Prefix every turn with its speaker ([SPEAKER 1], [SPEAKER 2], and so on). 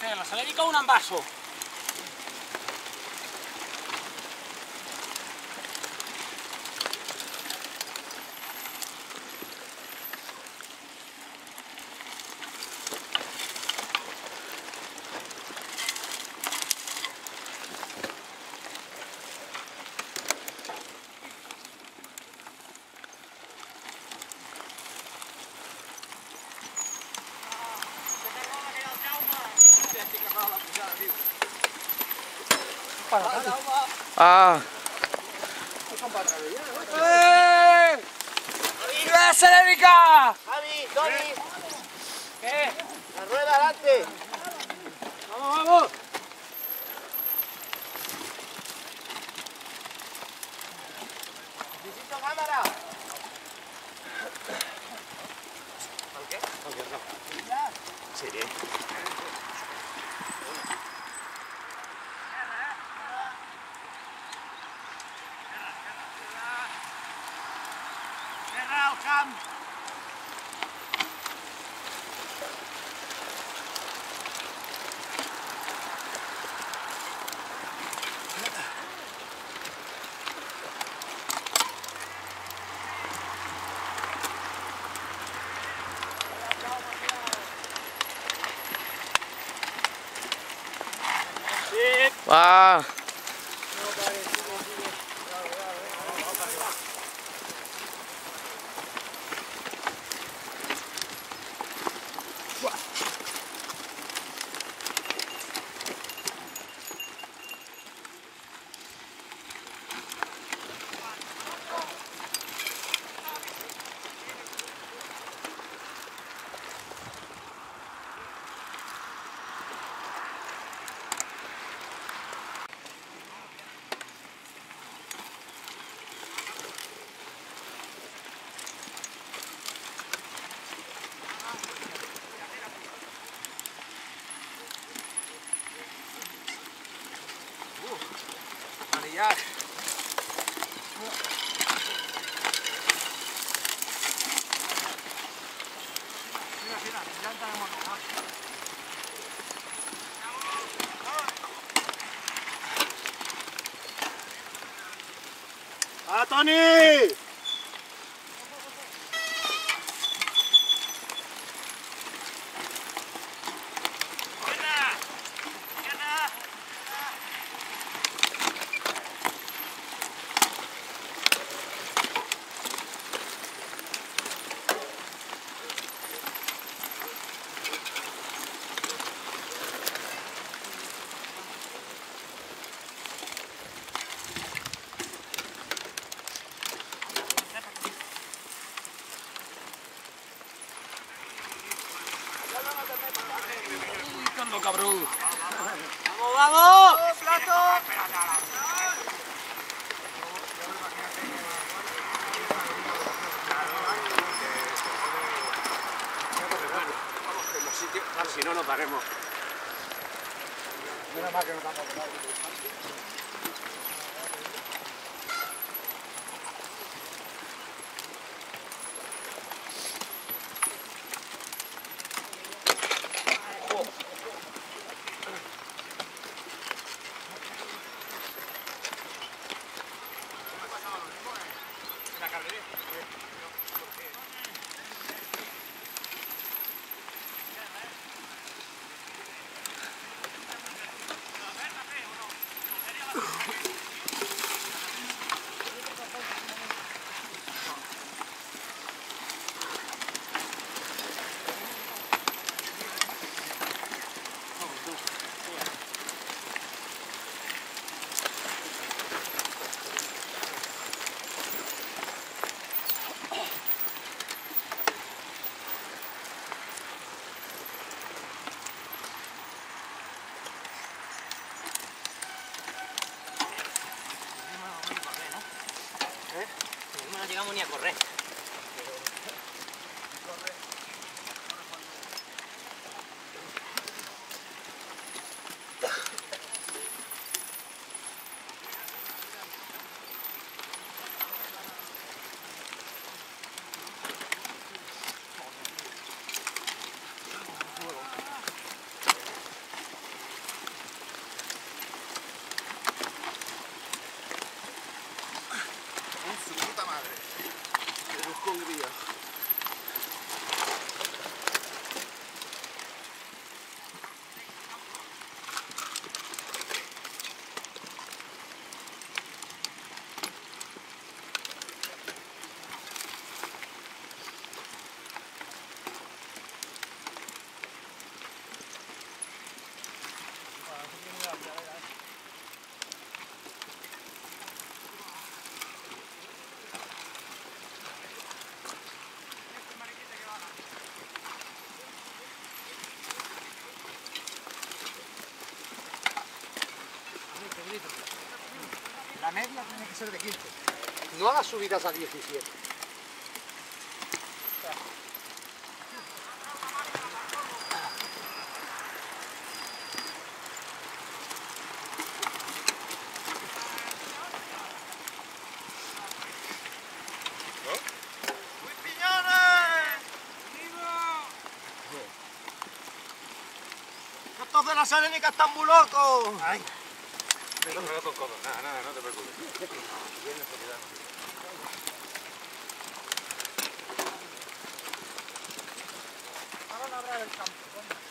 [SPEAKER 1] La Salèrica un envaso.
[SPEAKER 2] Ah.
[SPEAKER 1] ¡Viva la Salèrica!
[SPEAKER 3] Javi, Toni,
[SPEAKER 1] ¿Qué?
[SPEAKER 3] la rueda adelante.
[SPEAKER 1] ¡Vamos, vamos!
[SPEAKER 3] Necesito cámara.
[SPEAKER 2] ¿Al qué? Sí.
[SPEAKER 1] Terra al camp!
[SPEAKER 2] Va.
[SPEAKER 1] Manillar. Mira, ya tenemos nada.
[SPEAKER 3] ¡Ah, Toni!
[SPEAKER 1] ¡Uy, cabrón!
[SPEAKER 3] ¡Vamos, vamos! ¡Plato!
[SPEAKER 2] Si no, nos paremos.
[SPEAKER 3] Menos mal que no estamos.
[SPEAKER 1] No llegamos ni a correr.
[SPEAKER 3] madre. Me busco un día.
[SPEAKER 1] La media tiene que ser de 15.
[SPEAKER 3] No hagas subidas a 17.
[SPEAKER 1] ¡Estos de la Serénica están muy locos!
[SPEAKER 2] Ay. No me con codo. Nada, no te preocupes.
[SPEAKER 1] Ahora labrar el campo.